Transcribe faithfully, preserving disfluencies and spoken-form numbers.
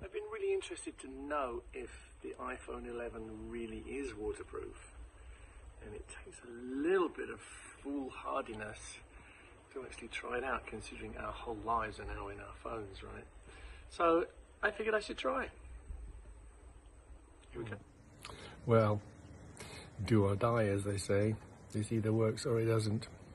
I've been really interested to know if the iPhone eleven really is waterproof, and it takes a little bit of foolhardiness to actually try it out, considering our whole lives are now in our phones, right? So I figured I should try. Here we go. Well, do or die, as they say. This either works or it doesn't.